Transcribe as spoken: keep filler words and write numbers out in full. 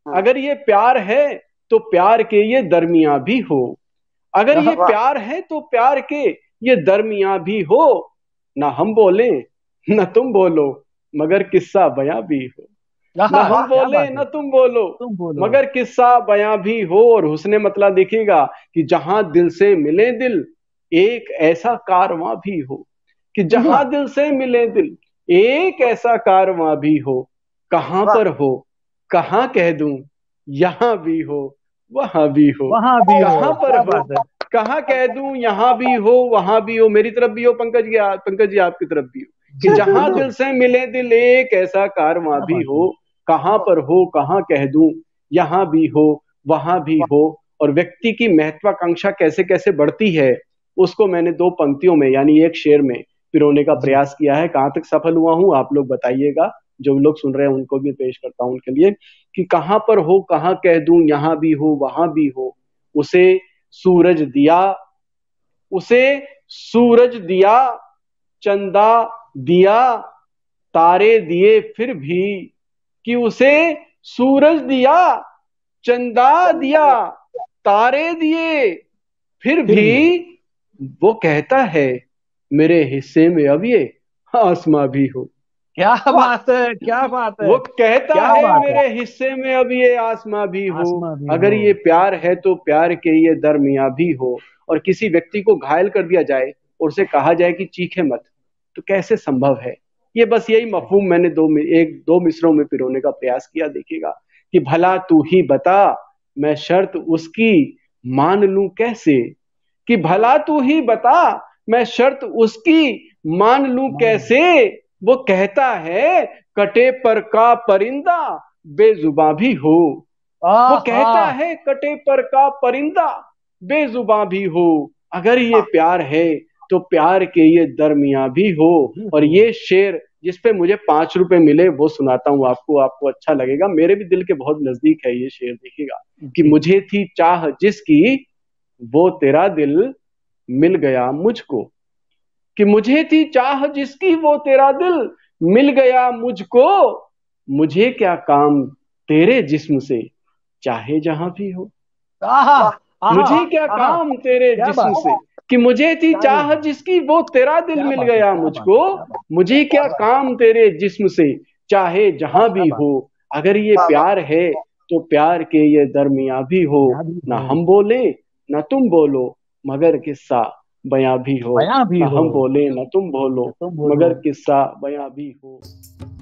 अगर ये प्यार है तो प्यार के ये दरमिया भी हो, अगर ये प्यार है तो प्यार के ये दरमिया भी हो, ना हम बोले न तुम बोलो मगर किस्सा बयां भी हो, न हम क्या बोले बात है। न तुम बोलो तुम बोलो। मगर किस्सा बयां भी हो। और हुस्ने मतलब देखिएगा कि जहां दिल से मिले दिल एक ऐसा कारवां भी हो, कि जहां वाह। दिल से मिले दिल एक ऐसा कारवां भी हो, कहां पर हो कहां कह दूं यहां भी हो वहां भी हो, वहां भी हो। कहां पर क्या हो बात है। कहां कह दूं यहां भी हो वहां भी हो, मेरी तरफ भी हो पंकज जी, पंकज जी आपकी तरफ भी हो, कि जी जहां बिल्कुल। दिल से मिले दिल एक ऐसा कारवां क्या भी बात है। हो, कहां पर हो कहां कह दूं यहां भी हो वहां भी हो। और व्यक्ति की महत्वाकांक्षा कैसे कैसे बढ़ती है उसको मैंने दो पंक्तियों में यानी एक शेर में पिरोने का जी। प्रयास किया है। कहां तक सफल हुआ हूं आप लोग बताइएगा, जो लोग सुन रहे हैं उनको भी पेश करता हूं उनके लिए, कि कहां पर हो कहां कह दूं यहां भी हो वहां भी हो, उसे सूरज दिया उसे सूरज दिया चंदा दिया तारे दिए फिर भी, कि उसे सूरज दिया चंदा दिया तारे दिए फिर फिर भी, भी। वो कहता है मेरे हिस्से में अब ये आसमां भी हो। क्या बात है। क्या बात है। वो कहता क्या है बात है। मेरे हिस्से में अब ये आसमां भी हो, आसमां भी अगर हो। ये प्यार है तो प्यार के ये दरमिया भी हो। और किसी व्यक्ति को घायल कर दिया जाए और उसे कहा जाए कि चीखे मत, तो कैसे संभव है। ये बस यही मफहूम मैंने दो एक दो मिसरों में पिरोने का प्रयास किया। देखिएगा कि भला तू ही बता मैं शर्त उसकी मान लूं कैसे, कि भला तू ही बता मैं शर्त उसकी मान लूं मान। कैसे, वो कहता है कटे पर का परिंदा बेजुबां भी हो। वो आह कहता आह। है कटे पर का परिंदा बेजुबां भी हो, अगर ये प्यार है तो प्यार के ये दरमिया भी हो। भी और हो। ये शेर जिसपे मुझे पांच रुपए मिले वो सुनाता हूं आपको, आपको अच्छा लगेगा, मेरे भी दिल के बहुत नजदीक है ये शेर। देखिएगा कि जी। मुझे थी चाह जिसकी वो तेरा दिल मिल गया मुझको, कि मुझे थी चाह जिसकी वो तेरा दिल मिल गया मुझको, मुझे क्या काम तेरे जिस्म से चाहे जहां भी हो। आह आह मुझे क्या आह। काम तेरे क्या जिस्म बात। से, कि मुझे थी चाहे। चाह जिसकी वो तेरा दिल क्या मिल बात है। गया क्या बात मुझको, है। क्या बात मुझे क्या काम तेरे जिस्म से चाहे जहां है। क्या भी बात हो, अगर ये प्यार है तो प्यार के ये दरमिया भी हो, है। यहाँ भी ना हो। हम बोले ना तुम बोलो मगर किस्सा बयां भी हो, बयां भी ना हो। हम बोले ना तुम बोलो तुम बोलो। मगर किस्सा बयां भी हो।